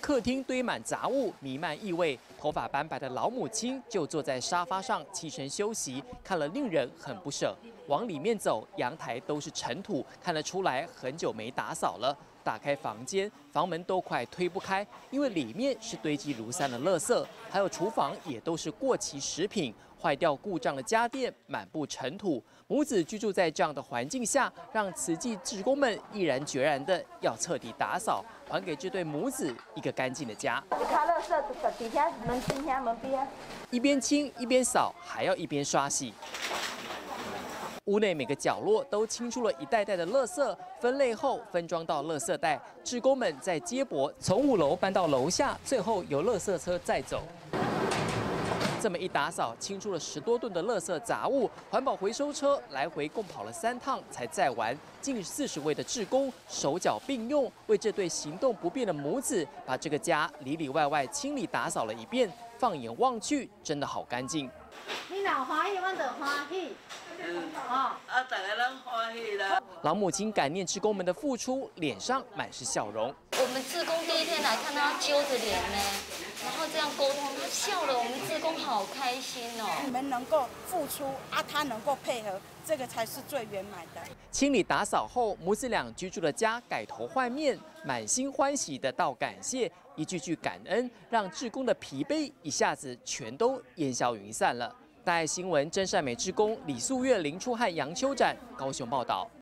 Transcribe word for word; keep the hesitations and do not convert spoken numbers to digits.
客厅堆满杂物，弥漫异味。头发斑白的老母亲就坐在沙发上栖身休息，看了令人很不舍。往里面走，阳台都是尘土，看得出来很久没打扫了。打开房间，房门都快推不开，因为里面是堆积如山的垃圾，还有厨房也都是过期食品、坏掉故障的家电，满布尘土。母子居住在这样的环境下，让慈济志工们毅然决然的要彻底打扫，还给这对母子一个干净的家。一边清一边扫，还要一边刷洗。屋内每个角落都清出了一袋袋的垃圾，分类后分装到垃圾袋。志工们在接驳，从五楼搬到楼下，最后由垃圾车载走。这么一打扫，清出了十多吨的垃圾杂物，环保回收车来回共跑了三趟才载完。近四十位的志工手脚并用，为这对行动不便的母子，把这个家里里外外清理打扫了一遍。放眼望去，真的好干净。 你若欢喜，我就欢喜。嗯，哦，啊，大家拢欢喜啦。 老母亲感念志工们的付出，脸上满是笑容。 我们志工第一天来看他揪着脸呢，然后这样沟通，他笑了，我们志工好开心哦。 你们能够付出啊，他能够配合，这个才是最圆满的。 清理打扫后，母子俩居住的家改头换面，满心欢喜的道感谢，一句句感恩，让志工的疲惫一下子全都烟消云散了。大爱新闻真善美志工李素月、林初汉、杨秋展高雄报道。